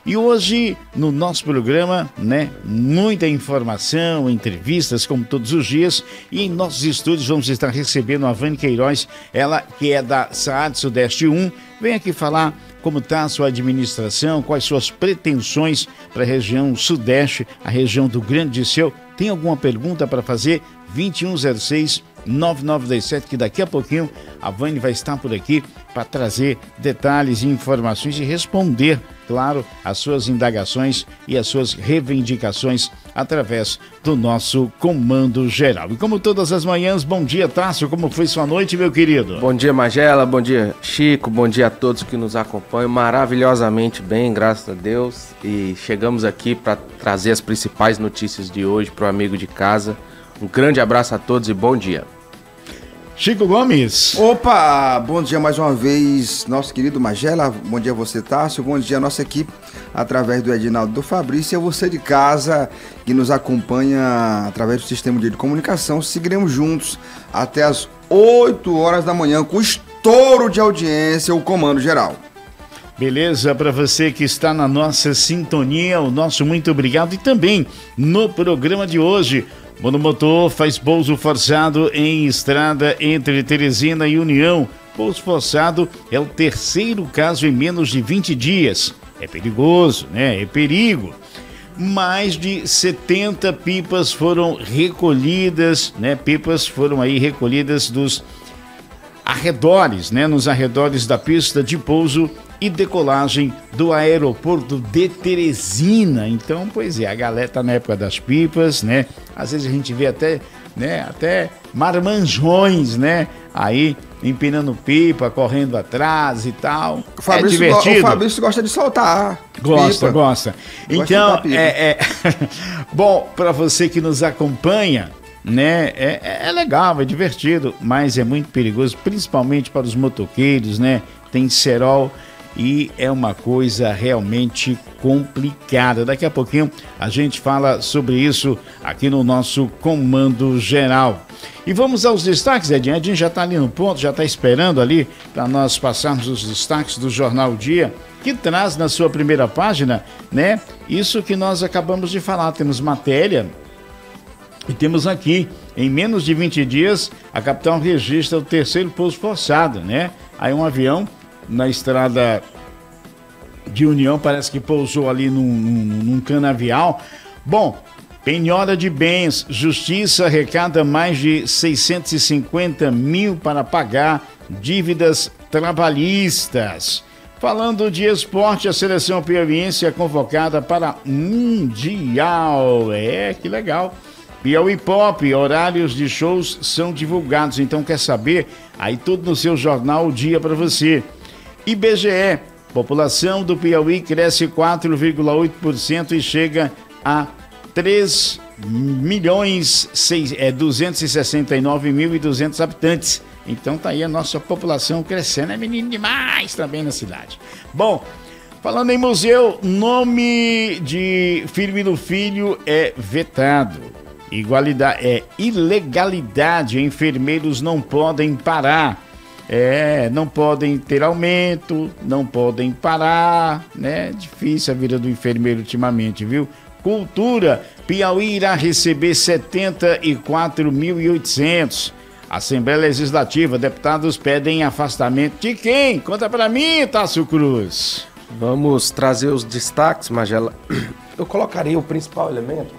E hoje, no nosso programa, né, muita informação, entrevistas, como todos os dias, e em nossos estúdios vamos estar recebendo a Vânia Queiroz, ela que é da SAAD Sudeste 1, vem aqui falar como está a sua administração, quais suas pretensões para a região Sudeste, a região do Grande Liceu. Tem alguma pergunta para fazer? 2106-9927, que daqui a pouquinho a Vânia vai estar por aqui para trazer detalhes e informações e responder, claro, as suas indagações e as suas reivindicações através do nosso Comando Geral. E como todas as manhãs, bom dia, Tássio, como foi sua noite, meu querido? Bom dia, Magela, bom dia, Chico, bom dia a todos que nos acompanham, maravilhosamente bem, graças a Deus, e chegamos aqui para trazer as principais notícias de hoje para o amigo de casa. Um grande abraço a todos e bom dia. Chico Gomes. Opa, bom dia mais uma vez, nosso querido Magela, bom dia a você, Tássio, bom dia a nossa equipe, através do Edinaldo do Fabrício, e a você de casa que nos acompanha através do sistema de comunicação. Seguiremos juntos até as 8 horas da manhã com estouro de audiência, o Comando Geral. Beleza, para você que está na nossa sintonia, o nosso muito obrigado. E também no programa de hoje, monomotor faz pouso forçado em estrada entre Teresina e União. Pouso forçado é o terceiro caso em menos de 20 dias. É perigoso, né? É perigo. Mais de 70 pipas foram recolhidas, né? Pipas foram aí recolhidas dos arredores, né? Nos arredores da pista de pouso e decolagem do aeroporto de Teresina. Então, pois é, a galera tá na época das pipas, né? Às vezes a gente vê até, né, até marmanjões, né, aí empinando pipa, correndo atrás e tal. É divertido. O Fabrício gosta de soltar Gosta. Gosta Então, bom, para você que nos acompanha, né, é legal, é divertido, mas é muito perigoso, principalmente para os motoqueiros, né? Tem cerol e é uma coisa realmente complicada. Daqui a pouquinho a gente fala sobre isso aqui no nosso Comando Geral. E vamos aos destaques, Edinho. Edinho já está ali no ponto, já está esperando ali para nós passarmos os destaques do Jornal Dia, que traz na sua primeira página, né, isso que nós acabamos de falar. Temos matéria e temos aqui, em menos de 20 dias, a capital registra o terceiro pouso forçado, né? Aí um avião na estrada de União, parece que pousou ali num canavial. Bom, penhora de bens, justiça arrecada mais de 650 mil para pagar dívidas trabalhistas. Falando de esporte, a seleção piauiense é convocada para Mundial. Que legal. Piauí Pop, horários de shows são divulgados, então quer saber? Aí tudo no seu jornal, o dia para você. IBGE, população do Piauí cresce 4,8% e chega a 3.269.200 habitantes. Então tá aí a nossa população crescendo, é menino demais também na cidade. Bom, falando em museu, nome de Firmino Filho é vetado. Ilegalidade, enfermeiros não podem parar. Não podem ter aumento, não podem parar, né? Difícil a vida do enfermeiro ultimamente, viu? Cultura, Piauí irá receber 74.800. Assembleia Legislativa, deputados pedem afastamento de quem? Conta pra mim, Tássio Cruz. Vamos trazer os destaques, Magela. Eu colocarei o principal elemento.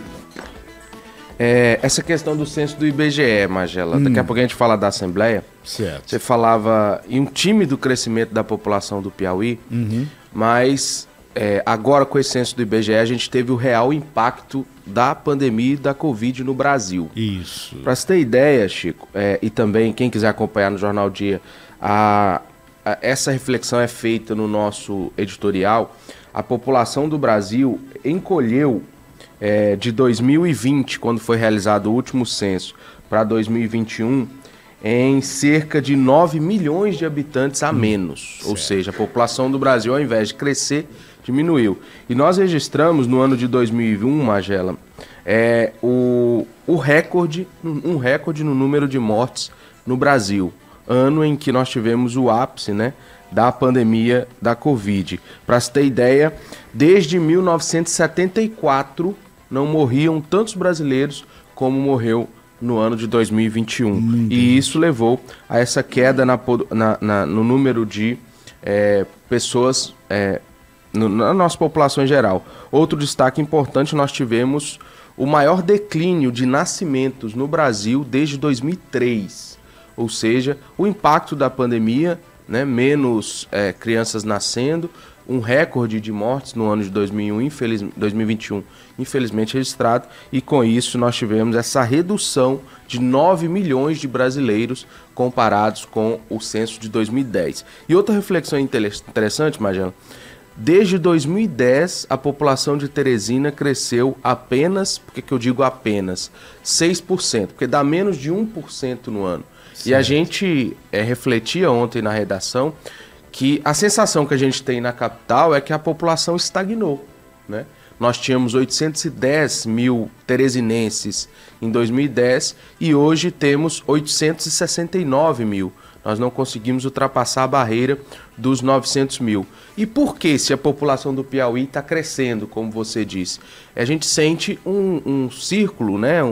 Essa questão do censo do IBGE, Magela. Daqui a pouco a gente fala da Assembleia. Certo. Você falava em um tímido crescimento da população do Piauí, mas agora com esse censo do IBGE a gente teve o real impacto da pandemia da Covid no Brasil. Isso. Para você ter ideia, Chico, e também quem quiser acompanhar no Jornal Dia, essa reflexão é feita no nosso editorial. A população do Brasil encolheu de 2020, quando foi realizado o último censo, para 2021, em cerca de 9 milhões de habitantes a menos. Ou seja, a população do Brasil, ao invés de crescer, diminuiu. E nós registramos no ano de 2001, Magela, um recorde no número de mortes no Brasil. ano em que nós tivemos o ápice, né, da pandemia da Covid. Para se ter ideia, desde 1974 não morriam tantos brasileiros como morreu no ano de 2021. E isso levou a essa queda no número de pessoas na nossa população em geral. Outro destaque importante, nós tivemos o maior declínio de nascimentos no Brasil desde 2003. Ou seja, o impacto da pandemia, né, menos crianças nascendo, um recorde de mortes no ano de 2021, infelizmente registrado, e com isso nós tivemos essa redução de 9 milhões de brasileiros comparados com o censo de 2010. E outra reflexão interessante, Magela, desde 2010 a população de Teresina cresceu apenas, por que eu digo apenas? 6%, porque dá menos de 1% no ano. Certo. E a gente refletia ontem na redação que a sensação que a gente tem na capital é que a população estagnou, né? Nós tínhamos 810 mil teresinenses em 2010 e hoje temos 869 mil. Nós não conseguimos ultrapassar a barreira dos 900 mil. E por que, se a população do Piauí está crescendo, como você disse? A gente sente um círculo, né?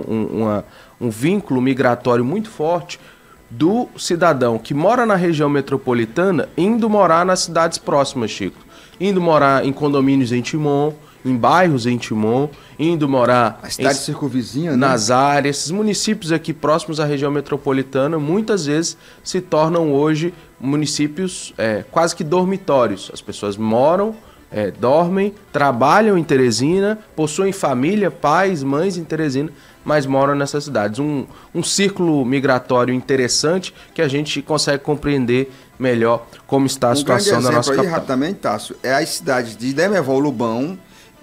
um vínculo migratório muito forte do cidadão que mora na região metropolitana indo morar nas cidades próximas, Chico. Indo morar em condomínios em Timon, em bairros em Timon, indo morar a cidade circunvizinha, nas áreas. Esses municípios aqui próximos à região metropolitana muitas vezes se tornam hoje municípios quase que dormitórios. As pessoas moram, dormem, trabalham em Teresina, possuem família, pais, mães em Teresina, mas moram nessas cidades. Um círculo migratório interessante que a gente consegue compreender melhor como está a situação da nossa capital. Rapidamente, Tássio, é as cidades de Demerval, Lobão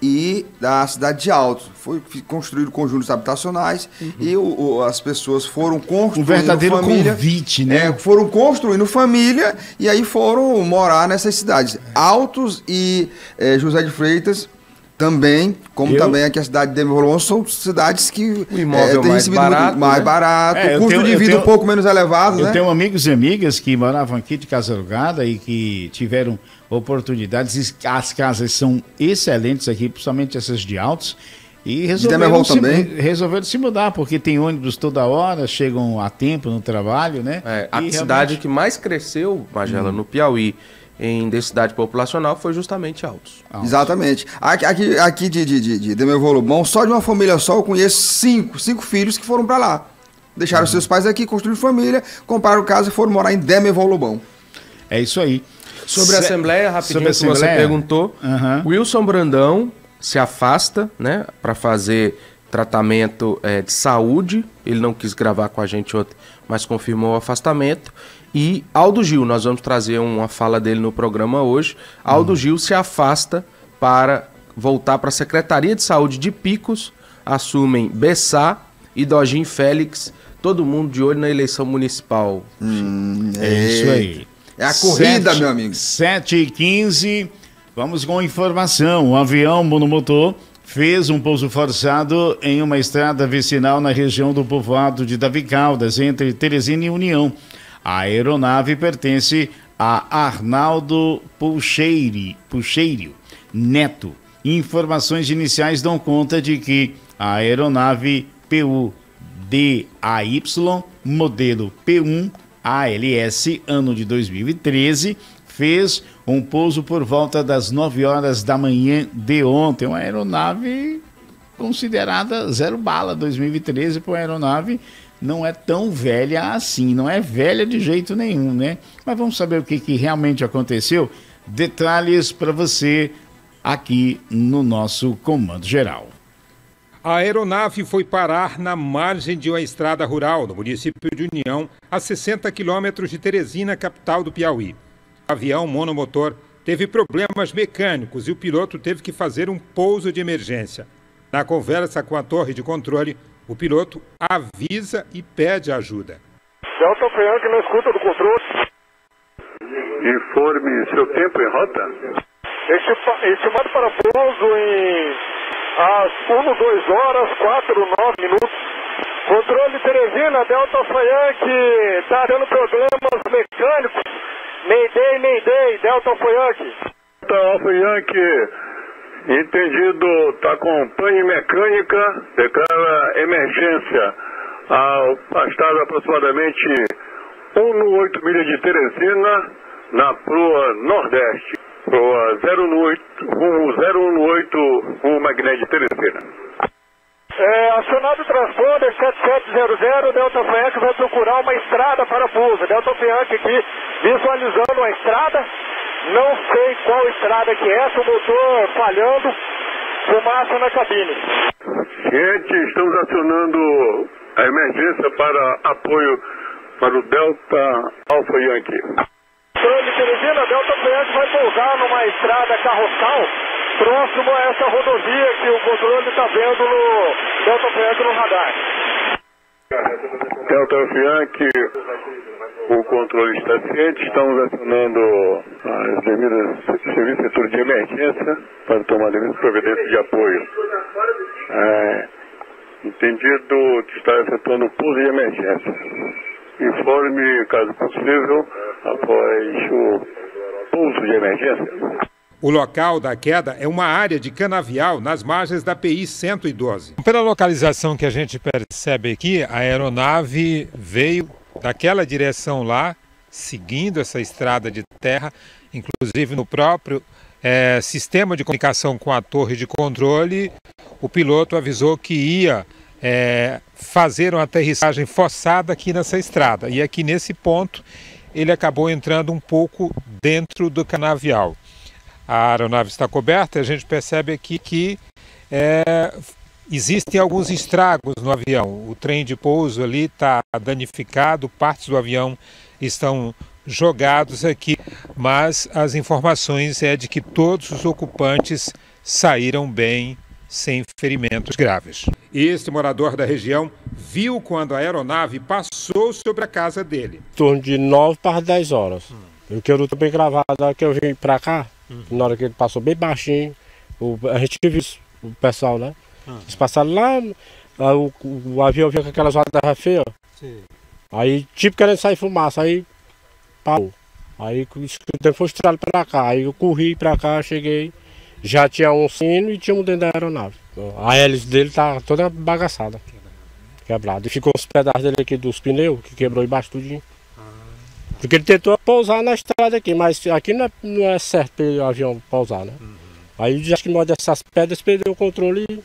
e da cidade de Altos. Foi construído conjuntos habitacionais e as pessoas foram construindo um verdadeiro família, convite, né? Foram construindo família e aí foram morar nessas cidades. Altos e José de Freitas também, também aqui a cidade de Demerval, são cidades que o imóvel tem mais barato, mais barato, custo de vida um pouco menos elevado. Eu tenho amigos e amigas que moravam aqui de casa alugada e que tiveram oportunidades. As casas são excelentes aqui, principalmente essas de Altos. E resolveram se mudar, porque tem ônibus toda hora, chegam a tempo no trabalho, né? A cidade que mais cresceu, Magela, no Piauí, em densidade populacional, foi justamente Altos. Exatamente. Aqui de Demerval, Lobão, só de uma família só, eu conheço cinco filhos que foram para lá. Deixaram seus pais aqui, construíram família, compraram casa e foram morar em Demerval, Lobão. É isso aí. Sobre a Assembleia, rapidinho, que você perguntou, Wilson Brandão se afasta, né, para fazer tratamento de saúde. Ele não quis gravar com a gente ontem, mas confirmou o afastamento. E Aldo Gil, nós vamos trazer uma fala dele no programa hoje. Aldo Gil se afasta para voltar para a Secretaria de Saúde de Picos. Assumem Bessá e Dogim Félix. Todo mundo de olho na eleição municipal. É isso aí. É a corrida, meu amigo. 7h15, vamos com informação. Um avião monomotor fez um pouso forçado em uma estrada vicinal na região do povoado de Davi Caldas, entre Teresina e União. A aeronave pertence a Arnaldo Puxeiro Neto. Informações iniciais dão conta de que a aeronave PU-DAY, modelo P1 ALS, ano de 2013, fez um pouso por volta das 9 horas da manhã de ontem. Uma aeronave considerada zero bala, 2013, para uma aeronave não é tão velha assim, não é velha de jeito nenhum, né? Mas vamos saber o que realmente aconteceu. Detalhes para você aqui no nosso Comando Geral. A aeronave foi parar na margem de uma estrada rural, no município de União, a 60 quilômetros de Teresina, capital do Piauí. O avião monomotor teve problemas mecânicos e o piloto teve que fazer um pouso de emergência. Na conversa com a torre de controle, o piloto avisa e pede ajuda. Delta Frank na escuta do controle. Informe seu tempo em rota. Estimado para pouso às 1:02 horas 49 minutos. Controle Teresina, Delta Alpha-Yankee, tá dando problemas mecânicos. Mayday, Delta Alpha-Yankee. Delta Alpha-Yankee, entendido, tá com pane mecânica, declara emergência. Afastado aproximadamente 1,8 milhas de Teresina, na proa Nordeste. Proa 018, rumo Magnético de Teresina. Acionado o transponder 7700, Delta Alpha-Yankee vai procurar uma estrada para pouso. Delta Alpha-Yankee aqui visualizando a estrada. Não sei qual estrada que é essa, o motor falhando, fumaça na cabine. Gente, estamos acionando a emergência para apoio para o Delta Alpha-Yankee. Controle Teresina, Delta Alpha-Yankee vai pousar numa estrada carroçal próximo a essa rodovia que o controle está vendo no Delta Alpha-Yankee no radar. Delta Alpha-Yankee, o controle está ciente, estamos acionando as devidas serviços setor de emergência para tomar devidas providências de apoio. Entendido, está efetuando o pouso de emergência. Informe, caso possível, após o pouso de emergência. O local da queda é uma área de canavial nas margens da PI-112. Pela localização que a gente percebe aqui, a aeronave veio daquela direção lá, seguindo essa estrada de terra, inclusive no próprio sistema de comunicação com a torre de controle, o piloto avisou que ia fazer uma aterrissagem forçada aqui nessa estrada. E aqui nesse ponto ele acabou entrando um pouco dentro do canavial. A aeronave está coberta e a gente percebe aqui que existem alguns estragos no avião. O trem de pouso ali está danificado, partes do avião estão jogados aqui, mas as informações é de que todos os ocupantes saíram bem, sem ferimentos graves. Este morador da região viu quando a aeronave passou sobre a casa dele. Em torno de 9 para 10 horas. Eu quero também gravado que eu vim para cá, na hora que ele passou bem baixinho, a gente viu o pessoal, né? Eles passaram lá, o avião veio com aquelas rodas feias, aí tipo querendo sair fumaça, aí parou. Aí o foi estralado para cá, aí eu corri para cá, cheguei, já tinha um sino e tinha um dentro da aeronave. A hélice dele tá toda bagaçada, quebrada. E ficou os pedaços dele aqui dos pneus, que quebrou embaixo tudinho. Porque ele tentou pousar na estrada aqui, mas aqui não é certo o avião pousar, né? Aí já que numa dessas pedras perdeu o controle e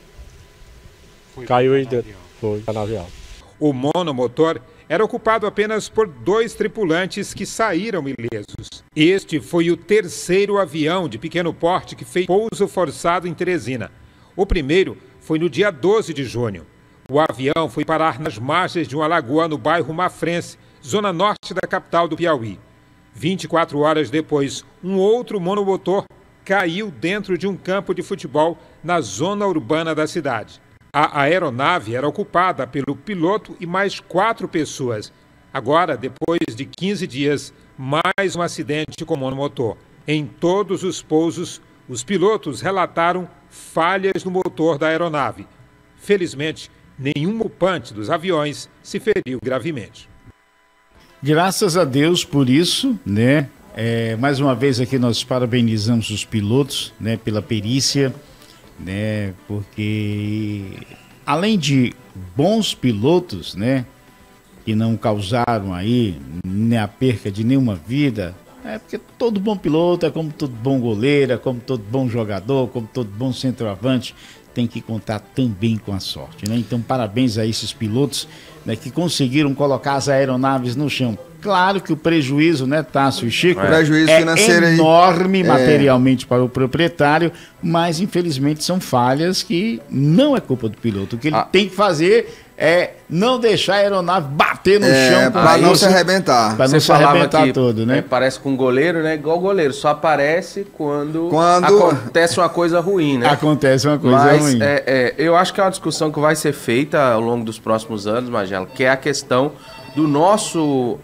caiu aí dentro. Foi na avião. O monomotor era ocupado apenas por 2 tripulantes que saíram ilesos. Este foi o terceiro avião de pequeno porte que fez pouso forçado em Teresina. O primeiro foi no dia 12 de junho. O avião foi parar nas margens de uma lagoa no bairro Mafrense, zona norte da capital do Piauí. 24 horas depois, um outro monomotor caiu dentro de um campo de futebol na zona urbana da cidade. A aeronave era ocupada pelo piloto e mais 4 pessoas. Agora, depois de 15 dias, mais um acidente com monomotor. Em todos os pousos, os pilotos relataram falhas no motor da aeronave. Felizmente, nenhum ocupante dos aviões se feriu gravemente. Graças a Deus por isso, né? Mais uma vez aqui nós parabenizamos os pilotos, né, pela perícia, né? Porque além de bons pilotos, né, que não causaram aí a perca de nenhuma vida, porque todo bom piloto é como todo bom goleiro, é como todo bom jogador, como todo bom centroavante, tem que contar também com a sorte, né? Então parabéns a esses pilotos, né, que conseguiram colocar as aeronaves no chão. Claro que o prejuízo, né, Tássio e Chico, prejuízo financeiro enorme materialmente para o proprietário, mas infelizmente são falhas que não é culpa do piloto. O que ele tem que fazer é não deixar a aeronave bater no chão para não se arrebentar. Para não se arrebentar todo, né? Parece com um goleiro, né? Igual goleiro, só aparece quando acontece uma coisa ruim, né? Acontece uma coisa ruim. Eu acho que é uma discussão que vai ser feita ao longo dos próximos anos, Magela, que é a questão do nosso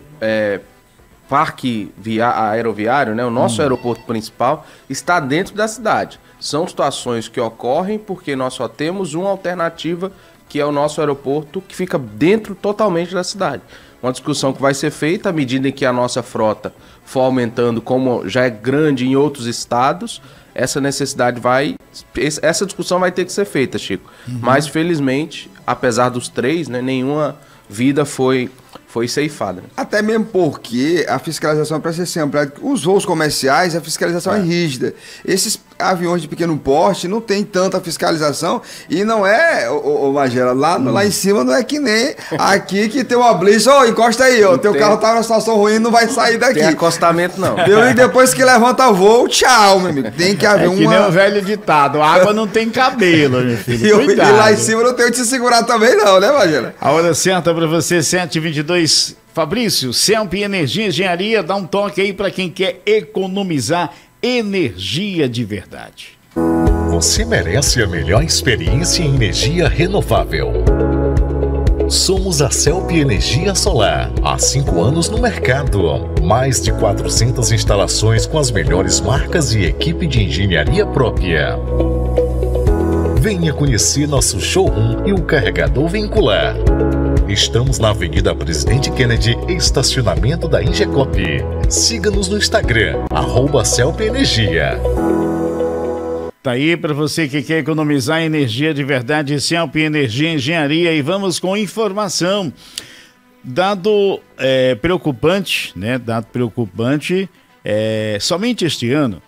parque aeroviário, né? O nosso aeroporto principal está dentro da cidade. São situações que ocorrem porque nós só temos uma alternativa que é o nosso aeroporto que fica dentro totalmente da cidade. Uma discussão que vai ser feita à medida em que a nossa frota for aumentando, como já é grande em outros estados, essa discussão vai ter que ser feita, Chico. Mas, felizmente, apesar dos 3, né, nenhuma vida foi ceifada. Até mesmo porque a fiscalização precisa ser ampliada. Os voos comerciais, a fiscalização é rígida. Esses aviões de pequeno porte não tem tanta fiscalização e não é, Magela, lá em cima não é que nem aqui que tem uma blitz, encosta aí, teu carro tá numa situação ruim, não vai sair daqui. Tem acostamento não. E depois que levanta voo, tchau, meu amigo. Tem que haver que nem o velho ditado, água não tem cabelo, meu filho. E lá em cima não tem onde se segurar também não, né, Magela? A hora certa para você, 7h22. Fabrício, Celp Energia e Engenharia, dá um toque aí para quem quer economizar energia de verdade. Você merece a melhor experiência em energia renovável. Somos a Celp Energia Solar, há 5 anos no mercado. Mais de 400 instalações com as melhores marcas e equipe de engenharia própria. Venha conhecer nosso showroom e o carregador veicular. Estamos na Avenida Presidente Kennedy, estacionamento da Ingecop. Siga-nos no Instagram, @CelpEnergia. Tá aí para você que quer economizar energia de verdade, Celp Energia e Engenharia. E vamos com informação. Dado preocupante, né? Dado preocupante. Somente este ano,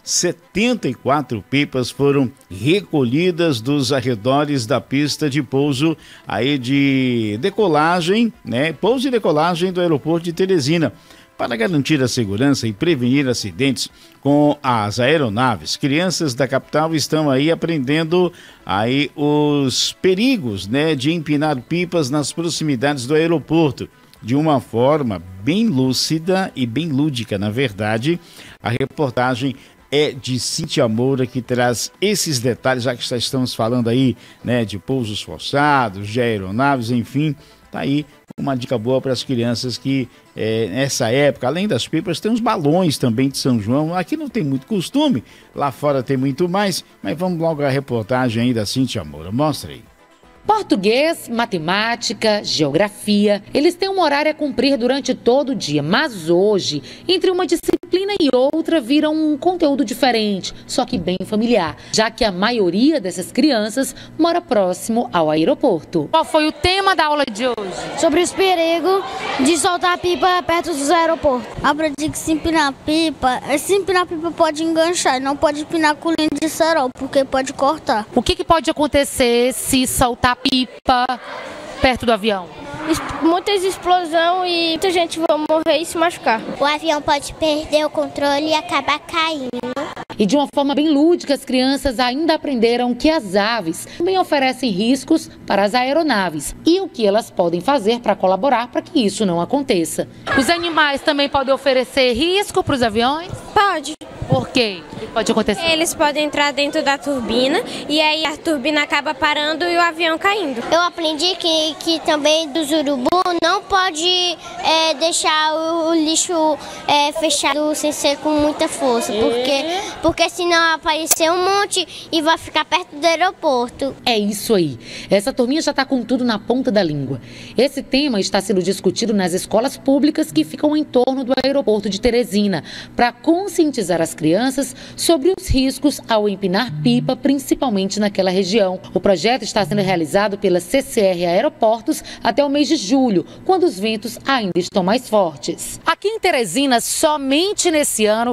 74 pipas foram recolhidas dos arredores da pista de pouso aí de decolagem, né? Pouso e decolagem do aeroporto de Teresina. Para garantir a segurança e prevenir acidentes com as aeronaves, crianças da capital estão aí aprendendo aí os perigos, né, de empinar pipas nas proximidades do aeroporto. De uma forma bem lúcida e bem lúdica, na verdade. A reportagem é de Cíntia Moura, que traz esses detalhes, já que estamos falando aí, né, de pousos forçados, de aeronaves, enfim. Tá aí uma dica boa para as crianças que, nessa época, além das pipas, tem os balões também de São João. Aqui não tem muito costume, lá fora tem muito mais, mas vamos logo à reportagem aí da Cíntia Moura. Mostra aí. Português, matemática, geografia, eles têm um horário a cumprir durante todo o dia, mas hoje, entre uma disciplina e outra, viram um conteúdo diferente, só que bem familiar, já que a maioria dessas crianças mora próximo ao aeroporto. Qual foi o tema da aula de hoje? Sobre os perigos de soltar pipa perto dos aeroportos. Aprendi que se empinar pipa pode enganchar e não pode empinar com linha de cerol, porque pode cortar. O que pode acontecer se soltar pipa perto do avião? Muitas explosões e muita gente vai morrer e se machucar. O avião pode perder o controle e acabar caindo. E de uma forma bem lúdica, as crianças ainda aprenderam que as aves também oferecem riscos para as aeronaves e o que elas podem fazer para colaborar para que isso não aconteça. Os animais também podem oferecer risco para os aviões? Pode. Por quê? O que pode acontecer? Eles podem entrar dentro da turbina e aí a turbina acaba parando e o avião caindo. Eu aprendi que também dos urubu não pode deixar o lixo fechado sem ser com muita força, porque senão aparecer um monte e vai ficar perto do aeroporto. É isso aí. Essa turminha já está com tudo na ponta da língua. Esse tema está sendo discutido nas escolas públicas que ficam em torno do aeroporto de Teresina, para conscientizar as crianças sobre os riscos ao empinar pipa, principalmente naquela região. O projeto está sendo realizado pela CCR Aeroportos até o mês de julho, quando os ventos ainda estão mais fortes. Aqui em Teresina, somente nesse ano,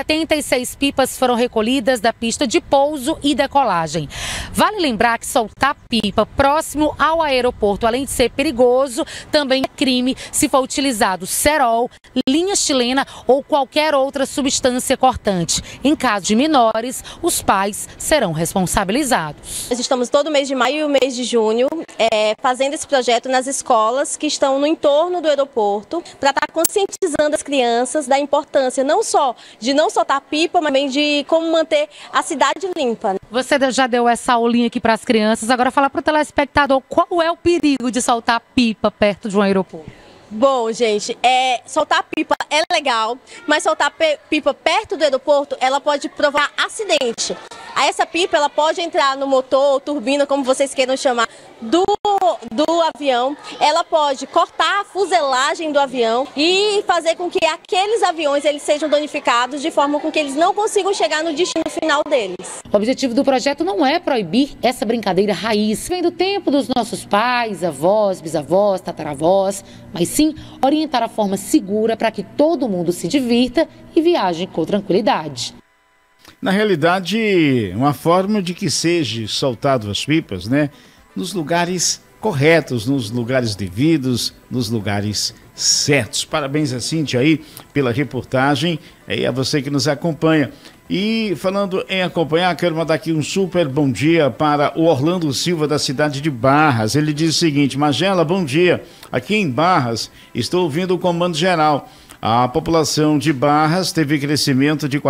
76 pipas foram recolhidas da pista de pouso e decolagem. Vale lembrar que soltar pipa próximo ao aeroporto, além de ser perigoso, também é crime se for utilizado cerol, linha chilena ou qualquer outra substância cortante. Em caso de menores, os pais serão responsabilizados. Nós estamos todo mês de maio e o mês de junho fazendo esse projeto nas escolas que estão no entorno do aeroporto para estar conscientizando as crianças da importância não só de não soltar pipa, mas também de como manter a cidade limpa. Você já deu essa aulinha aqui para as crianças, agora fala para o telespectador qual é o perigo de soltar pipa perto de um aeroporto. Bom, gente, soltar pipa é legal, mas soltar pipa perto do aeroporto, ela pode provocar acidente. Aí essa pipa, ela pode entrar no motor, turbina, como vocês queiram chamar, do do avião, ela pode cortar a fuselagem do avião e fazer com que aqueles aviões eles sejam danificados de forma com que eles não consigam chegar no destino final deles. O objetivo do projeto não é proibir essa brincadeira raiz, vem do tempo dos nossos pais, avós, bisavós, tataravós, mas sim orientar a forma segura para que todo mundo se divirta e viaje com tranquilidade. Na realidade, uma forma de que seja soltado as pipas, né, nos lugares corretos, nos lugares devidos, nos lugares certos. Parabéns a Cíntia aí pela reportagem e a você que nos acompanha. E falando em acompanhar, quero mandar aqui um super bom dia para o Orlando Silva da cidade de Barras. Ele diz o seguinte: Magela, bom dia. Aqui em Barras estou ouvindo o comando geral. A população de Barras teve crescimento de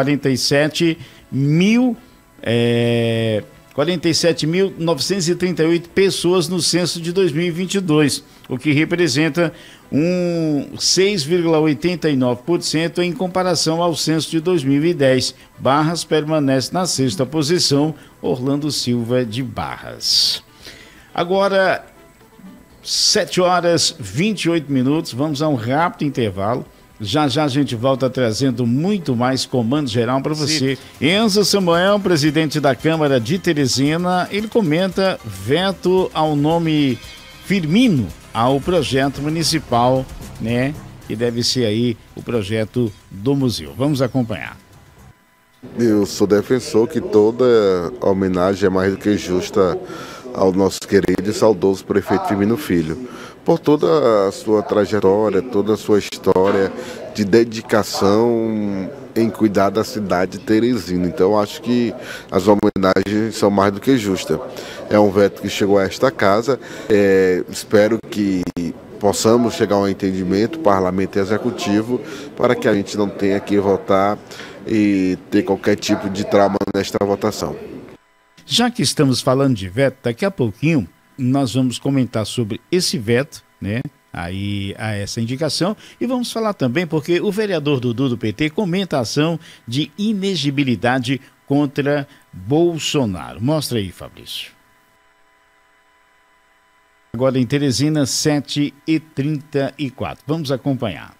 47.938 pessoas no censo de 2022, o que representa um 6,89% em comparação ao censo de 2010. Barras permanece na 6ª posição, Orlando Silva de Barras. Agora, 7h28, vamos a um rápido intervalo. Já já a gente volta trazendo muito mais comando geral para você. Enzo Samuel, presidente da Câmara de Teresina, ele comenta veto ao nome Firmino ao projeto municipal, né? Que deve ser aí o projeto do museu. Vamos acompanhar. Eu sou defensor que toda homenagem é mais do que justa ao nosso querido e saudoso prefeito Firmino Filho, por toda a sua trajetória, toda a sua história de dedicação em cuidar da cidade de Teresina. Então acho que as homenagens são mais do que justas. É um veto que chegou a esta casa, espero que possamos chegar a um entendimento, parlamento e executivo, para que a gente não tenha que votar e ter qualquer tipo de trauma nesta votação. Já que estamos falando de veto, daqui a pouquinho nós vamos comentar sobre esse veto, né? Aí a essa indicação, e vamos falar também porque o vereador Dudu do PT comenta a ação de inegibilidade contra Bolsonaro. Mostra aí, Fabrício. Agora em Teresina, 7h34. Vamos acompanhar.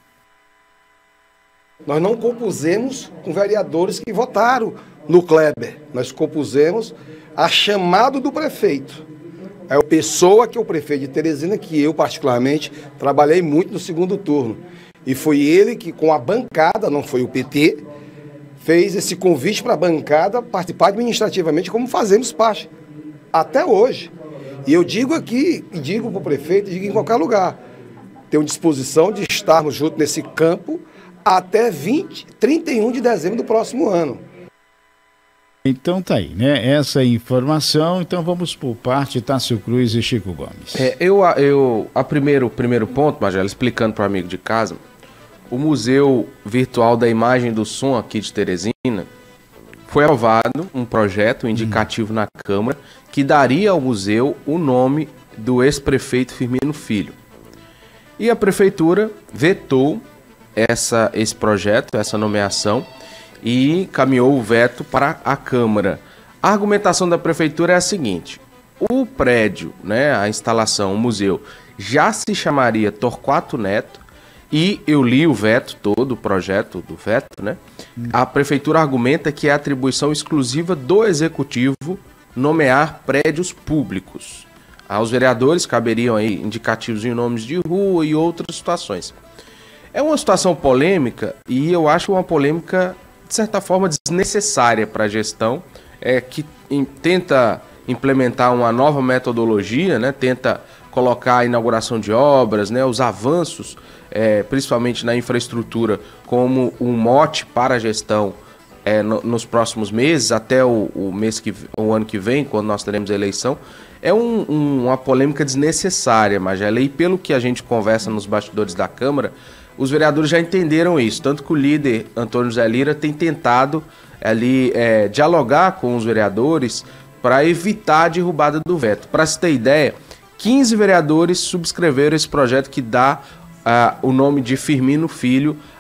Nós não compusemos com vereadores que votaram no Kleber. Nós compusemos a chamado do prefeito. É a pessoa que é o prefeito de Teresina, que eu particularmente trabalhei muito no segundo turno. E foi ele que, com a bancada, não foi o PT, fez esse convite para a bancada participar administrativamente, como fazemos parte até hoje. E eu digo aqui, e digo para o prefeito, digo em qualquer lugar, tenho disposição de estarmos juntos nesse campo até 31 de dezembro do próximo ano. Então tá aí, né? Essa é a informação. Então vamos por parte, Tássio Cruz e Chico Gomes. Primeiro ponto, Magela, explicando para o amigo de casa, o Museu Virtual da Imagem do Som aqui de Teresina, foi aprovado um projeto indicativo na Câmara que daria ao museu o nome do ex-prefeito Firmino Filho. E a Prefeitura vetou esse projeto, essa nomeação, e caminhou o veto para a Câmara. A argumentação da Prefeitura é a seguinte: o prédio, né, a instalação, o museu, já se chamaria Torquato Neto, e eu li o veto todo, o projeto do veto, né? A Prefeitura argumenta que é atribuição exclusiva do Executivo nomear prédios públicos. Aos vereadores caberiam aí indicativos em nomes de rua e outras situações. É uma situação polêmica, e eu acho uma polêmica, de certa forma, desnecessária para a gestão, que tenta implementar uma nova metodologia, né? Tenta colocar a inauguração de obras, né? Os avanços, principalmente na infraestrutura, como um mote para a gestão nos próximos meses, até o ano que vem, quando nós teremos a eleição. É uma polêmica desnecessária, Magela, e pelo que a gente conversa nos bastidores da Câmara, os vereadores já entenderam isso, tanto que o líder Antônio José Lira tem tentado ali dialogar com os vereadores para evitar a derrubada do veto. Para se ter ideia, 15 vereadores subscreveram esse projeto que dá o nome de Firmino Filho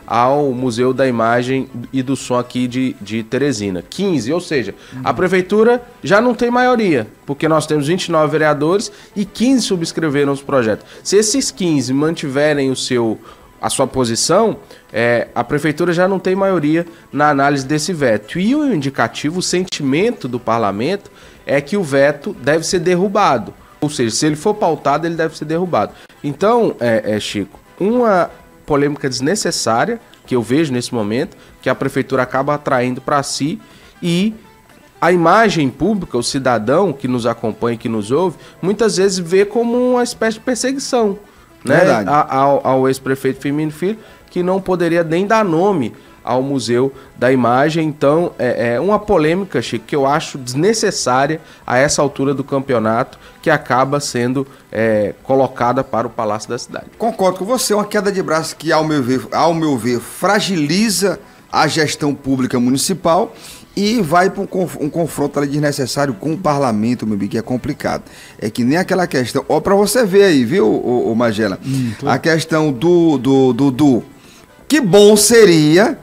ao Museu da Imagem e do Som aqui de Teresina. 15, ou seja, a prefeitura já não tem maioria, porque nós temos 29 vereadores e 15 subscreveram os projetos. Se esses 15 mantiverem a sua posição, a prefeitura já não tem maioria na análise desse veto. E o indicativo, o sentimento do parlamento é que o veto deve ser derrubado. Ou seja, se ele for pautado, ele deve ser derrubado. Então, Chico, uma polêmica desnecessária que eu vejo nesse momento, que a prefeitura acaba atraindo para si, e a imagem pública, o cidadão que nos acompanha, que nos ouve, muitas vezes vê como uma espécie de perseguição, né, ao ex-prefeito Firmino Filho, que não poderia nem dar nome ao Museu da Imagem. Então, é uma polêmica, Chico, que eu acho desnecessária a essa altura do campeonato, que acaba sendo colocada para o Palácio da Cidade. Concordo com você, uma queda de braço que, ao meu ver, fragiliza a gestão pública municipal e vai para um confronto ali desnecessário com o parlamento, meu amigo, que é complicado. É que nem aquela questão, ó, para você ver aí, viu, o Magela, a questão do que bom seria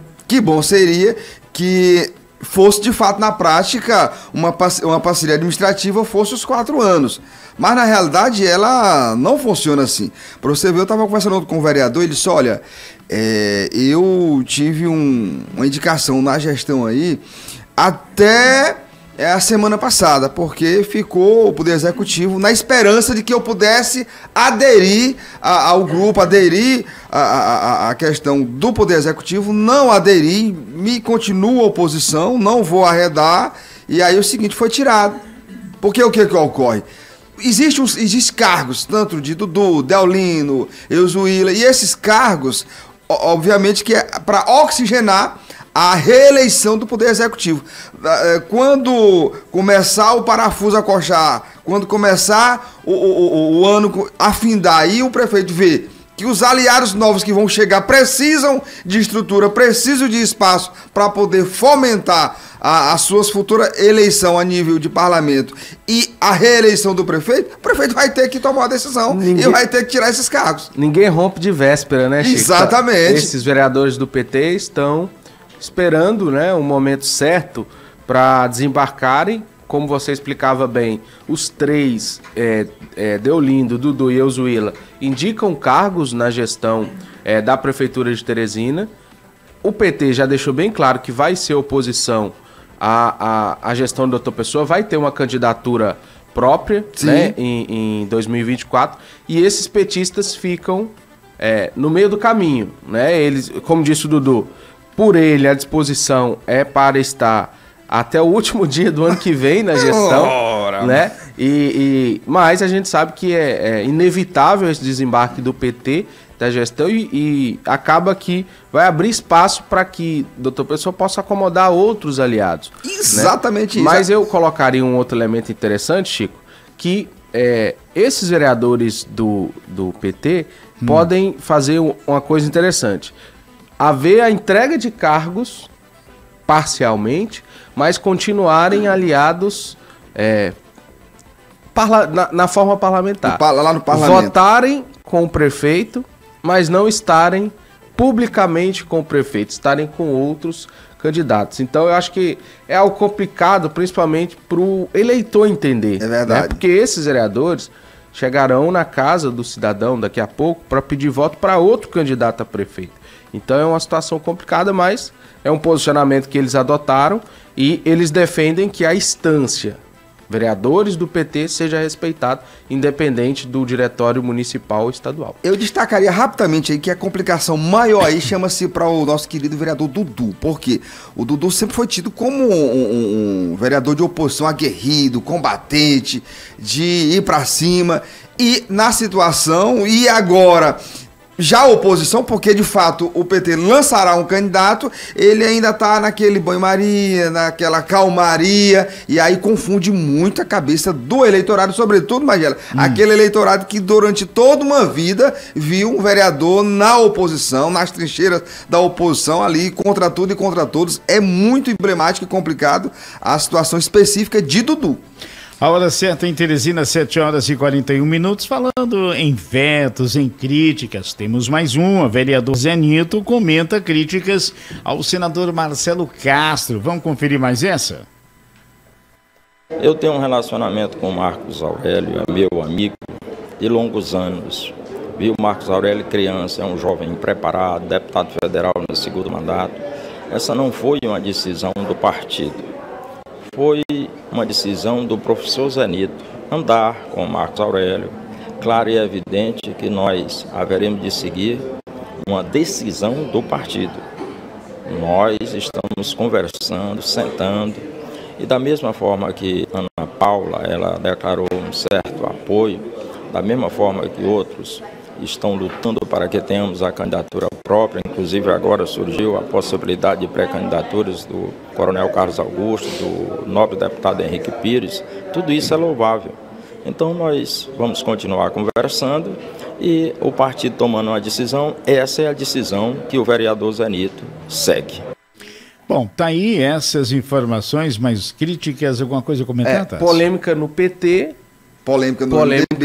que fosse de fato na prática uma parceria administrativa, fosse os 4 anos. Mas na realidade ela não funciona assim. Para você ver, eu estava conversando com o vereador, ele disse, olha, eu tive uma indicação na gestão aí até a semana passada, porque ficou o Poder Executivo na esperança de que eu pudesse aderir ao grupo, aderir à questão do Poder Executivo, não aderi, me continua a oposição, não vou arredar, e aí o seguinte, foi tirado. Porque o que ocorre? Existem cargos, tanto de Dudu, Deolino, Eusuíla, e esses cargos, obviamente que é para oxigenar a reeleição do Poder Executivo. Quando começar o parafuso a coxar, quando começar o ano a findar, e o prefeito vê que os aliados novos que vão chegar precisam de estrutura, precisam de espaço para poder fomentar a sua futura eleição a nível de parlamento e a reeleição do prefeito, o prefeito vai ter que tomar uma decisão e vai ter que tirar esses cargos. Ninguém rompe de véspera, né, Chico? Exatamente. Esses vereadores do PT estão esperando, né, um momento certo para desembarcarem. Como você explicava bem, os 3, Deolindo, Dudu e Eusuíla, indicam cargos na gestão da Prefeitura de Teresina. O PT já deixou bem claro que vai ser oposição à gestão do Dr. Pessoa, vai ter uma candidatura própria, né, em 2024, e esses petistas ficam no meio do caminho, né? Eles, como disse o Dudu, por ele a disposição é para estar até o último dia do ano que vem na gestão, né? Mas a gente sabe que é inevitável esse desembarque do PT da gestão e acaba que vai abrir espaço para que o Dr. Pessoa possa acomodar outros aliados. Exatamente, né? Mas eu colocaria um outro elemento interessante, Chico, que esses vereadores do PT podem fazer uma coisa interessante. Haver a entrega de cargos parcialmente, mas continuarem aliados na forma parlamentar. Lá no parlamento. Votarem com o prefeito, mas não estarem publicamente com o prefeito, estarem com outros candidatos. Então eu acho que é algo complicado, principalmente para o eleitor entender. É verdade. Né? Porque esses vereadores chegarão na casa do cidadão daqui a pouco para pedir voto para outro candidato a prefeito. Então é uma situação complicada, mas é um posicionamento que eles adotaram e eles defendem que a instância, vereadores do PT, seja respeitada, independente do diretório municipal ou estadual. Eu destacaria rapidamente aí que a complicação maior aí chama-se para o nosso querido vereador Dudu, porque o Dudu sempre foi tido como um vereador de oposição aguerrido, combatente, de ir para cima, e na situação, e agora já a oposição, porque de fato o PT lançará um candidato, ele ainda está naquele banho-maria, naquela calmaria, e aí confunde muito a cabeça do eleitorado, sobretudo, Magela, aquele eleitorado que durante toda uma vida viu um vereador na oposição, nas trincheiras da oposição ali, contra tudo e contra todos. É muito emblemático e complicado a situação específica de Dudu. A hora certa em Teresina, 7h41, falando em vetos, em críticas. Temos mais uma. Vereador Zé Nito comenta críticas ao senador Marcelo Castro. Vamos conferir mais essa? Eu tenho um relacionamento com o Marcos Aurélio, é meu amigo de longos anos. Vi o Marcos Aurélio criança, é um jovem preparado, deputado federal no segundo mandato. Essa não foi uma decisão do partido. Foi uma decisão do professor Zé Nito andar com o Marcos Aurélio. Claro e evidente que nós haveremos de seguir uma decisão do partido. Nós estamos conversando, sentando, e da mesma forma que Ana Paula, ela declarou um certo apoio, da mesma forma que outros estão lutando para que tenhamos a candidatura própria, inclusive agora surgiu a possibilidade de pré-candidaturas do Coronel Carlos Augusto, do nobre deputado Henrique Pires, tudo isso é louvável. Então nós vamos continuar conversando e o partido tomando uma decisão, essa é a decisão que o vereador Zé Nito segue. Bom, tá aí essas informações, mas críticas, alguma coisa a comentar? Polêmica no PT... Polêmica no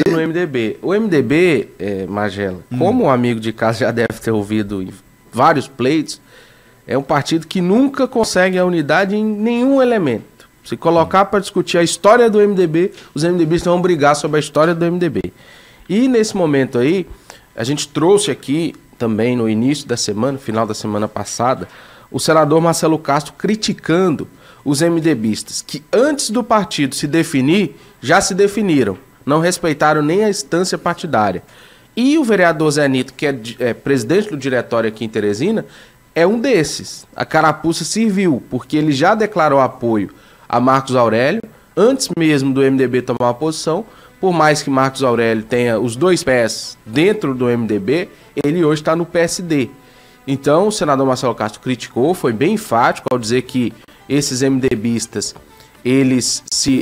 MDB. O MDB, Magela, como um amigo de casa já deve ter ouvido em vários pleitos, é um partido que nunca consegue a unidade em nenhum elemento. Se colocar para discutir a história do MDB, os MDBistas vão brigar sobre a história do MDB. E nesse momento aí, a gente trouxe aqui também no início da semana, final da semana passada, o senador Marcelo Castro criticando os MDBistas, que antes do partido se definir, já se definiram, não respeitaram nem a instância partidária. E o vereador Zé Nito, que é presidente do diretório aqui em Teresina, é um desses. A carapuça serviu, porque ele já declarou apoio a Marcos Aurélio, antes mesmo do MDB tomar uma posição, por mais que Marcos Aurélio tenha os dois pés dentro do MDB, ele hoje está no PSD. Então o senador Marcelo Castro criticou, foi bem enfático ao dizer que esses MDBistas, eles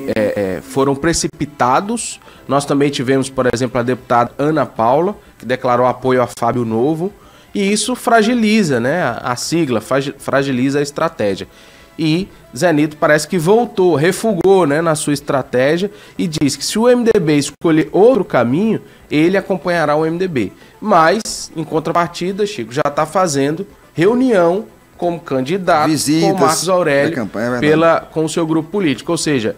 foram precipitados. Nós também tivemos, por exemplo, a deputada Ana Paula, que declarou apoio a Fábio Novo, e isso fragiliza, né, a sigla, fragiliza a estratégia. E Zé Nito parece que voltou, refugou, né, na sua estratégia e diz que se o MDB escolher outro caminho, ele acompanhará o MDB. Mas, em contrapartida, Chico já está fazendo reunião como candidato com o Marcos Aurélio com o seu grupo político. Ou seja,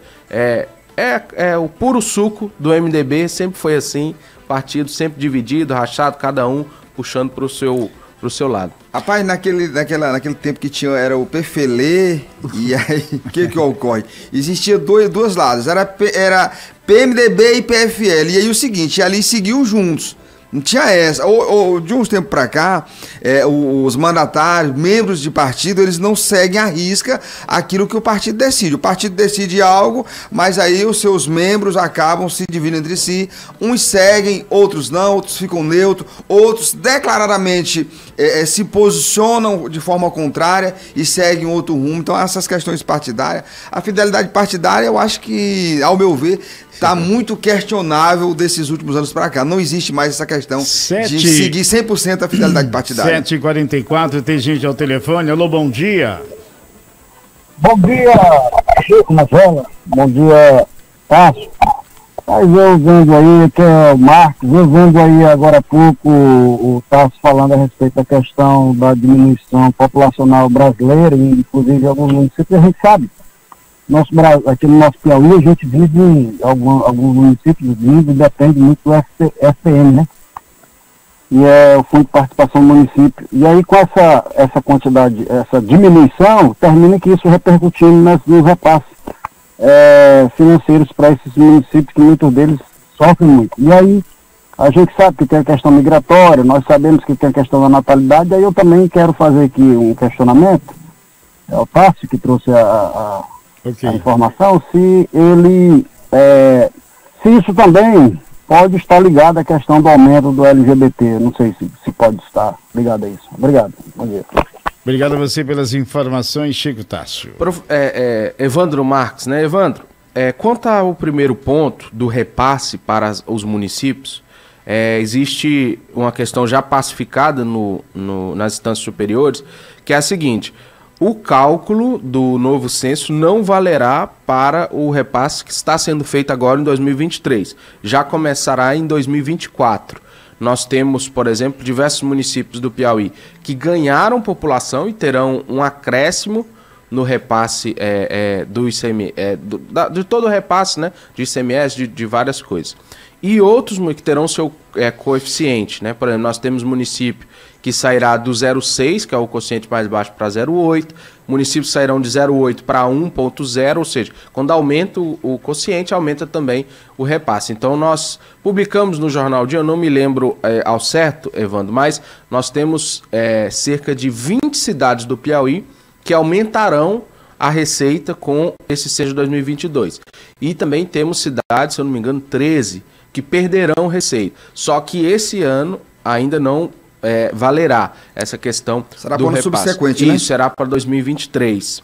é o puro suco do MDB, sempre foi assim, partido sempre dividido, rachado, cada um puxando para o seu lado. Rapaz, naquele tempo que tinha, era o PFL, e aí o que ocorre? Existia dois lados, era PMDB e PFL, e aí o seguinte, ali seguiam juntos. Não tinha essa. De uns tempos para cá, os mandatários, membros de partido, eles não seguem à risca aquilo que o partido decide. O partido decide algo, mas aí os seus membros acabam se dividindo entre si. Uns seguem, outros não, outros ficam neutros, outros declaradamente se posicionam de forma contrária e seguem outro rumo. Então, essas questões partidárias, a fidelidade partidária, eu acho que, ao meu ver, está muito questionável desses últimos anos para cá. Não existe mais essa questão de seguir 100% a fidelidade partidária. 7h44, tem gente ao telefone. Alô, bom dia. Bom dia, Chico Magela. Bom dia, Tássio. Mas eu vendo aí, que é o Marcos, eu vendo aí agora há pouco o Tássio falando a respeito da questão da diminuição populacional brasileira, e inclusive em alguns municípios, a gente sabe. Aqui no nosso Piauí, a gente vive em alguns municípios, depende muito do SPM, né? E é o Fundo de Participação do Município. E aí, com essa quantidade, essa diminuição, termina que isso repercutindo nos repasses financeiros para esses municípios, que muitos deles sofrem muito. E aí, a gente sabe que tem a questão migratória, nós sabemos que tem a questão da natalidade, aí eu também quero fazer aqui um questionamento. É o Tássio que trouxe a informação, se isso também pode estar ligado à questão do aumento do LGBT. Não sei se pode estar ligado a isso. Obrigado. Bom dia. Obrigado a você pelas informações, Chico Tássio. Evandro Marques, né, Evandro? Quanto ao primeiro ponto do repasse para os municípios, existe uma questão já pacificada nas instâncias superiores, que é a seguinte: o cálculo do novo censo não valerá para o repasse que está sendo feito agora em 2023. Já começará em 2024. Nós temos, por exemplo, diversos municípios do Piauí que ganharam população e terão um acréscimo no repasse do ICMS, de todo o repasse, né, de ICMS, de várias coisas. E outros que terão seu coeficiente, né? Por exemplo, nós temos município que sairá do 0,6, que é o quociente mais baixo, para 0,8. Municípios sairão de 0,8 para 1,0, ou seja, quando aumenta o quociente, aumenta também o repasse. Então, nós publicamos no Jornal Dia, eu não me lembro ao certo, Evandro, mas nós temos cerca de 20 cidades do Piauí que aumentarão a receita com esse censo de 2022. E também temos cidades, se eu não me engano, 13, que perderão receita. Só que esse ano ainda não valerá essa questão será do repasse. Subsequente, isso, né? será para 2023.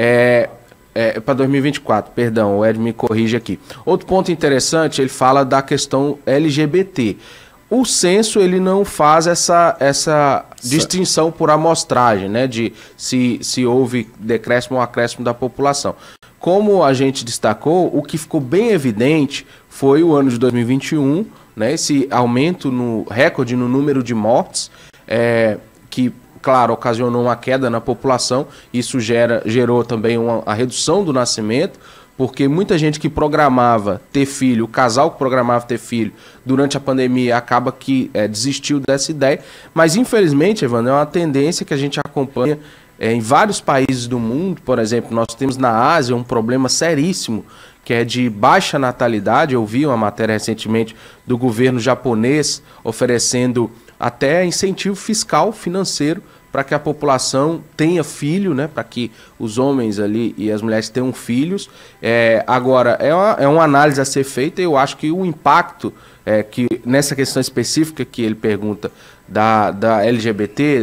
Para 2024, perdão, o Ed me corrige aqui. Outro ponto interessante, ele fala da questão LGBT. O censo, ele não faz essa distinção por amostragem, né, de se houve decréscimo ou acréscimo da população. Como a gente destacou, o que ficou bem evidente foi o ano de 2021, né, esse aumento no recorde no número de mortes, que, claro, ocasionou uma queda na população. Isso gerou também a redução do nascimento, porque muita gente que programava ter filho, o casal que programava ter filho durante a pandemia acaba que desistiu dessa ideia. Mas, infelizmente, Evandro, é uma tendência que a gente acompanha em vários países do mundo. Por exemplo, nós temos na Ásia um problema seríssimo, que é de baixa natalidade. Eu vi uma matéria recentemente do governo japonês oferecendo até incentivo fiscal, financeiro, para que a população tenha filho, né, para que os homens ali e as mulheres tenham filhos. Agora, é uma análise a ser feita, e eu acho que o impacto que nessa questão específica que ele pergunta da LGBT,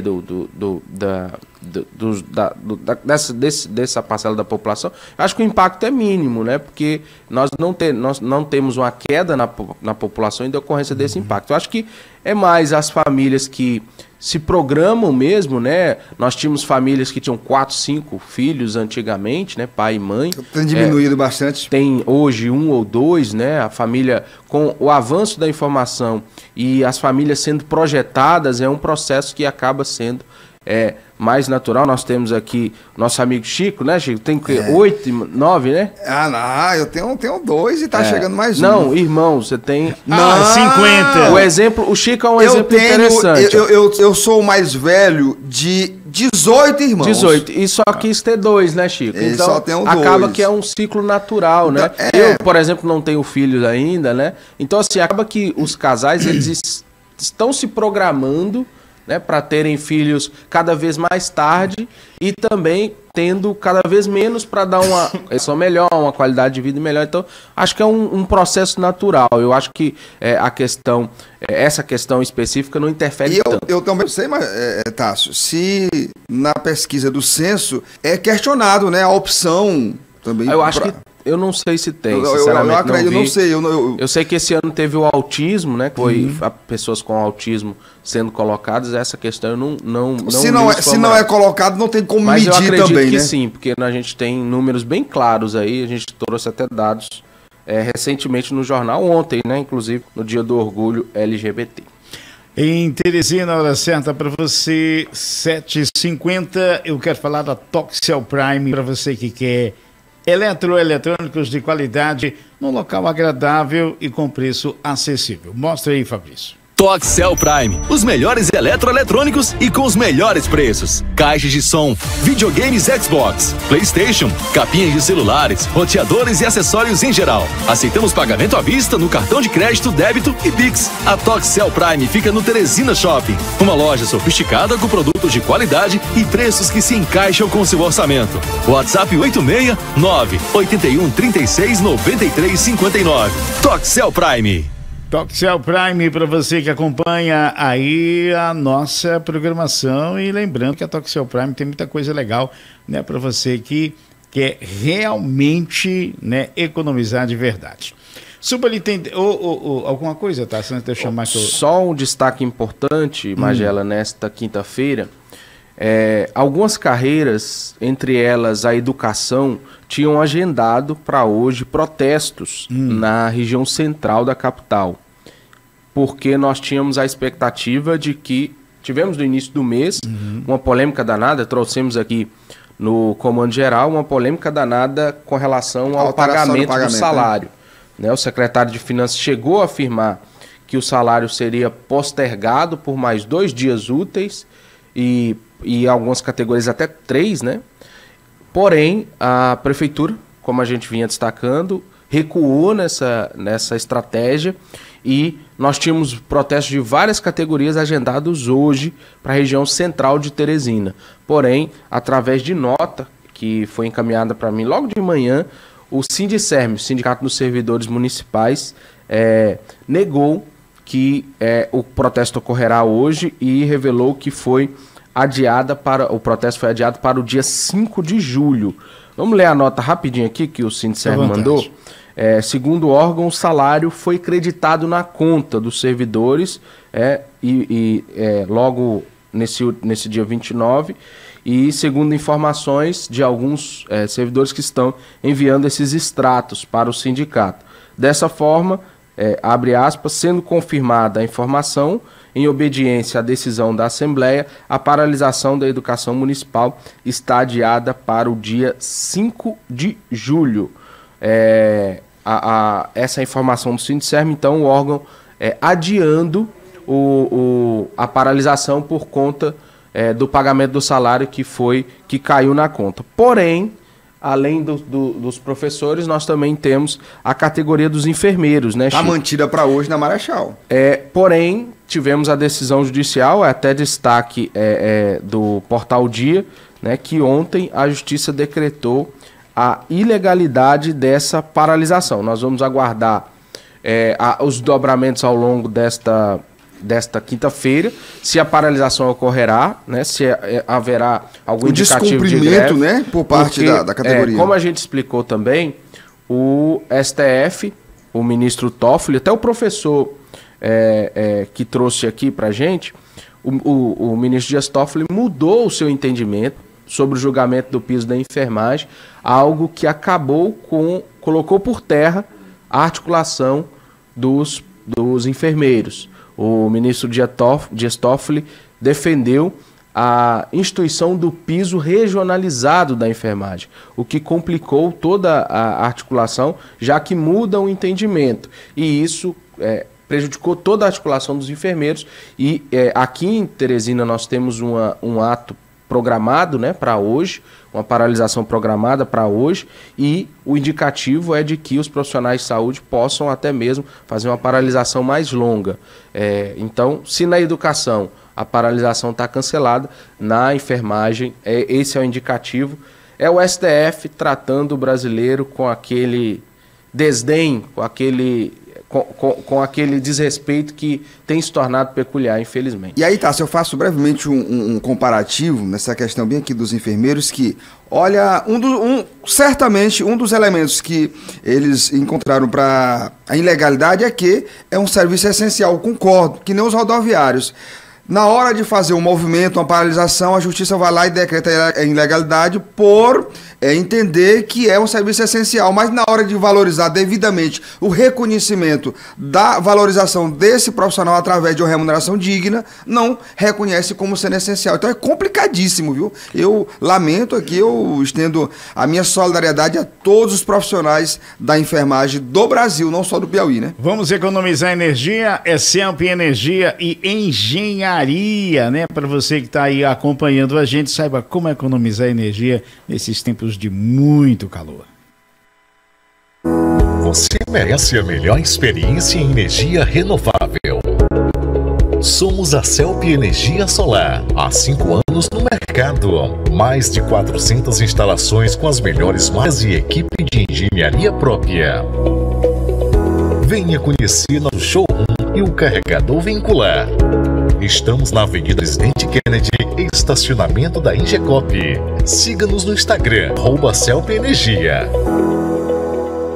dessa parcela da população, eu acho que o impacto é mínimo, né, porque nós não temos uma queda na população em decorrência desse impacto. Eu acho que é mais as famílias que se programam mesmo, né? Nós tínhamos famílias que tinham 4, 5 filhos antigamente, né? Pai e mãe. Tem diminuído bastante. Tem hoje 1 ou 2, né? A família, com o avanço da informação e as famílias sendo projetadas, é um processo que acaba sendo mais natural. Nós temos aqui nosso amigo Chico, né, Chico? Tem 8, 9, né? Ah, não, eu tenho 2 e tá chegando mais um. Não, irmão, você tem... 50. O exemplo, o Chico é um exemplo interessante. Eu sou o mais velho de 18 irmãos. 18. E só quis ter 2, né, Chico? Então, só tenho 2. Acaba que é um ciclo natural, né? Eu, por exemplo, não tenho filhos ainda, né? Então, assim, acaba que os casais, eles estão se programando, né, para terem filhos cada vez mais tarde e também tendo cada vez menos para dar uma edição melhor, uma qualidade de vida melhor. Então, acho que é um processo natural. Eu acho que essa questão específica não interfere tanto. Eu também sei, mas, Tássio, se na pesquisa do censo é questionado, né, a opção também. Eu acho que eu não sei se tem, sinceramente eu sei que esse ano teve o autismo, né? Que foi pessoas com autismo sendo colocadas. Essa questão eu não se não é colocado, não tem como medir também, né? Mas eu acredito que sim, porque a gente tem números bem claros aí. A gente trouxe até dados recentemente no jornal, ontem, né? Inclusive no Dia do Orgulho LGBT. Em Teresina, a hora certa para você, 7h50. Eu quero falar da Toxel Prime para você que quer eletrônicos de qualidade num local agradável e com preço acessível. Mostra aí, Fabrício. Toxel Prime, os melhores eletrônicos e com os melhores preços. Caixas de som, videogames Xbox, PlayStation, capinhas de celulares, roteadores e acessórios em geral. Aceitamos pagamento à vista no cartão de crédito, débito e Pix. A Toxel Prime fica no Teresina Shopping, uma loja sofisticada com produtos de qualidade e preços que se encaixam com seu orçamento. WhatsApp 869-9136-9359. Toxel Prime. Toxel Prime para você que acompanha aí a nossa programação, e lembrando que a Toxel Prime tem muita coisa legal, né, para você que quer realmente, né, economizar de verdade. Superintendente, alguma coisa, tá? Antes de eu chamar Só um destaque importante, Magela, nesta quinta-feira. Algumas carreiras, entre elas a educação, tinham agendado para hoje protestos na região central da capital, porque nós tínhamos a expectativa de que, tivemos no início do mês uma polêmica danada, trouxemos aqui no Comando Geral uma polêmica danada com relação ao pagamento do salário. Né? O secretário de Finanças chegou a afirmar que o salário seria postergado por mais 2 dias úteis e algumas categorias até 3, né? Porém, a prefeitura, como a gente vinha destacando, recuou nessa estratégia e nós tínhamos protestos de várias categorias agendados hoje para a região central de Teresina. Porém, através de nota que foi encaminhada para mim logo de manhã, o Sindicerme, o Sindicato dos Servidores Municipais, negou que o protesto ocorrerá hoje e revelou que o protesto foi adiado para o dia 5 de julho. Vamos ler a nota rapidinho aqui que o Sindicerme mandou. Segundo o órgão, o salário foi creditado na conta dos servidores logo nesse dia 29 e segundo informações de alguns servidores que estão enviando esses extratos para o sindicato. Dessa forma, abre aspas, sendo confirmada a informação, em obediência à decisão da Assembleia, a paralisação da educação municipal está adiada para o dia 5 de julho. Essa informação do Sindicerme, então, o órgão adiando a paralisação por conta do pagamento do salário que caiu na conta. Porém, além dos professores, nós também temos a categoria dos enfermeiros, né, Chico? Está mantida para hoje na Marechal. Porém, tivemos a decisão judicial, até destaque do Portal Dia, né, que ontem a Justiça decretou a ilegalidade dessa paralisação. Nós vamos aguardar os dobramentos ao longo desta quinta-feira, se a paralisação ocorrerá, né, se haverá algum indicativo de greve, né, por parte da categoria. Como a gente explicou também, o STF, o ministro Toffoli, até o professor que trouxe aqui para a gente, o ministro Dias Toffoli mudou o seu entendimento sobre o julgamento do piso da enfermagem, algo que colocou por terra a articulação dos enfermeiros. O ministro Dias Toffoli defendeu a instituição do piso regionalizado da enfermagem, o que complicou toda a articulação, já que muda o entendimento. E isso prejudicou toda a articulação dos enfermeiros. E aqui em Teresina nós temos um ato programado, né, para hoje, uma paralisação programada para hoje, e o indicativo é de que os profissionais de saúde possam até mesmo fazer uma paralisação mais longa. Então, se na educação a paralisação está cancelada, na enfermagem, esse é o indicativo. É o STF tratando o brasileiro com aquele desdém, com aquele desrespeito que tem se tornado peculiar, infelizmente. E aí, se eu faço brevemente um comparativo nessa questão bem aqui dos enfermeiros, que, olha, certamente um dos elementos que eles encontraram para a ilegalidade é que é um serviço essencial, concordo, que nem os rodoviários. Na hora de fazer um movimento, uma paralisação, a justiça vai lá e decreta a ilegalidade por entender que é um serviço essencial, mas na hora de valorizar devidamente o reconhecimento da valorização desse profissional através de uma remuneração digna, não reconhece como sendo essencial. Então é complicadíssimo, viu? Eu lamento aqui, eu estendo a minha solidariedade a todos os profissionais da enfermagem do Brasil, não só do Piauí, né? Vamos economizar energia, CELP Energia e Engenharia, né? Para você que está aí acompanhando a gente, saiba como economizar energia nesses tempos de muito calor. Você merece a melhor experiência em energia renovável. Somos a CELP Energia Solar. Há 5 anos no mercado. Mais de 400 instalações com as melhores marcas e equipe de engenharia própria. Venha conhecer nosso showroom e o carregador vincular. Estamos na Avenida Presidente Kennedy, estacionamento da Ingecop. Siga-nos no Instagram, @CELP Energia.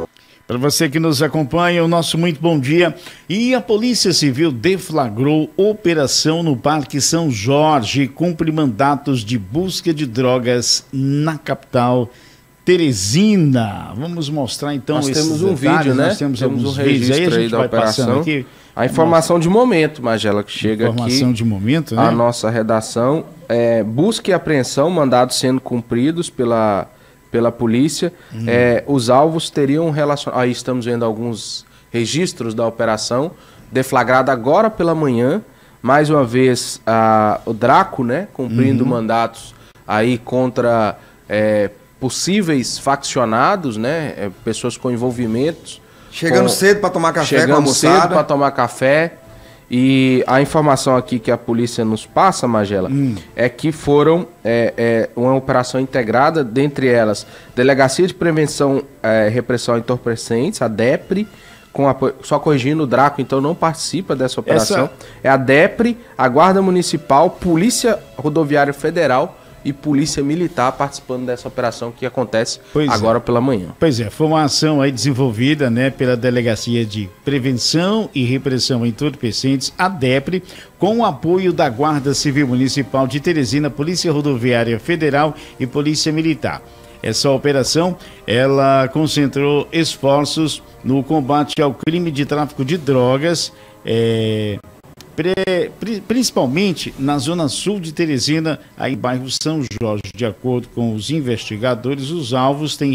Para você que nos acompanha, o nosso muito bom dia. E a Polícia Civil deflagrou operação no Parque São Jorge, cumpre mandatos de busca de drogas na capital Teresina. Vamos mostrar então nós esses temos um detalhes. vídeo, né? Nós temos alguns um vídeos aí, a registro gente da vai operação. passando aqui. A informação de momento, Magela, que chega aqui. Informação de momento, né? A nossa redação. Busca e apreensão, mandados sendo cumpridos pela polícia. Os alvos teriam relacionado... Aí estamos vendo alguns registros da operação, deflagrada agora pela manhã. Mais uma vez, o Draco, né? Cumprindo mandatos aí contra possíveis faccionados, né? Pessoas com envolvimentos. Chegando cedo para tomar café com a moçada. Chegando cedo para tomar café. E a informação aqui que a polícia nos passa, Magela, é que foram uma operação integrada, dentre elas, Delegacia de Prevenção e Repressão a Entorpecentes, a DEPRE, com apoio, só corrigindo, o Draco então não participa dessa operação. É a DEPRE, a Guarda Municipal, Polícia Rodoviária Federal e Polícia Militar participando dessa operação que acontece agora pela manhã. Pois é, foi uma ação aí desenvolvida, né, pela Delegacia de Prevenção e Repressão a Entorpecentes, a DEPRE, com o apoio da Guarda Civil Municipal de Teresina, Polícia Rodoviária Federal e Polícia Militar. Essa operação, ela concentrou esforços no combate ao crime de tráfico de drogas, principalmente na zona sul de Teresina, aí bairro São Jorge. De acordo com os investigadores, os alvos têm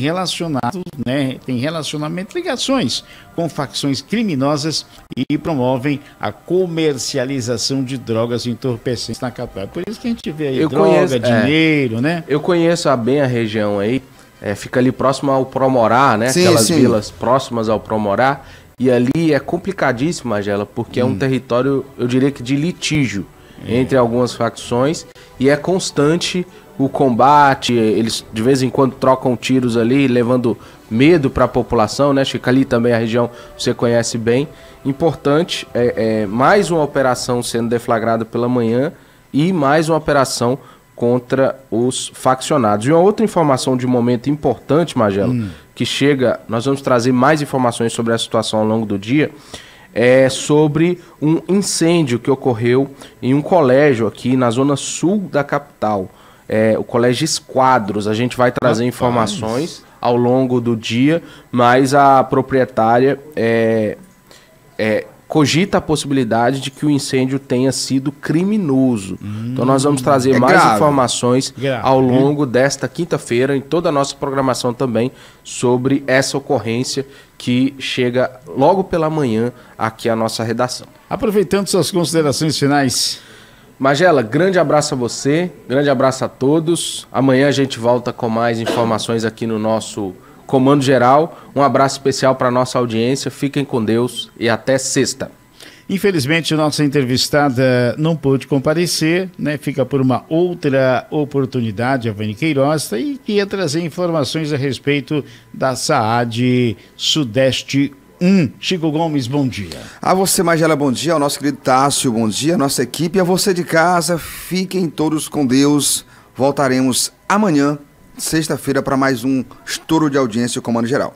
ligações com facções criminosas e promovem a comercialização de drogas entorpecentes na capital. Por isso que a gente vê aí dinheiro, né? Eu conheço bem a região aí, fica ali próximo ao Promorá, né? Aquelas vilas próximas ao Promorá. E ali é complicadíssimo, Magela, porque é um território, eu diria que de litígio entre algumas facções, e é constante o combate, eles de vez em quando trocam tiros ali, levando medo para a população, né? Fica ali também a região, você conhece bem. Importante, mais uma operação sendo deflagrada pela manhã e mais uma operação contra os faccionados. E uma outra informação de momento importante, Magela, que chega, nós vamos trazer mais informações sobre a situação ao longo do dia, sobre um incêndio que ocorreu em um colégio aqui na zona sul da capital, o Colégio Esquadros. A gente vai trazer informações ao longo do dia, mas a proprietária cogita a possibilidade de que o incêndio tenha sido criminoso. Então nós vamos trazer mais informações ao longo desta quinta-feira, em toda a nossa programação também, sobre essa ocorrência que chega logo pela manhã aqui à nossa redação. Aproveitando suas considerações finais. Magela, grande abraço a você, grande abraço a todos. Amanhã a gente volta com mais informações aqui no nosso Comando Geral. Um abraço especial para a nossa audiência, fiquem com Deus e até sexta. Infelizmente, nossa entrevistada não pôde comparecer, né? Fica por uma outra oportunidade, a Vani Queiroz, e ia trazer informações a respeito da SAAD Sudeste 1. Chico Gomes, bom dia. A você, Magela, bom dia. Ao nosso querido Tássio, bom dia. A nossa equipe, a você de casa, fiquem todos com Deus. Voltaremos amanhã, sexta-feira, para mais um estouro de audiência e Comando Geral.